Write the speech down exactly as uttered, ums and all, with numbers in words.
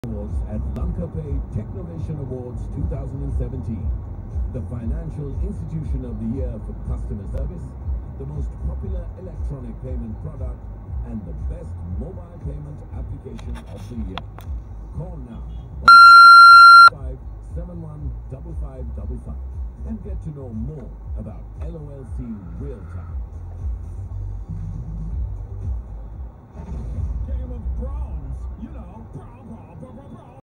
Awards at Pay Technovation Awards two thousand seventeen. The Financial Institution of the Year for Customer Service, the most popular electronic payment product, and the best mobile payment application of the year. Call now on zero one five, seven one five five five five and get to know more about L O L C Real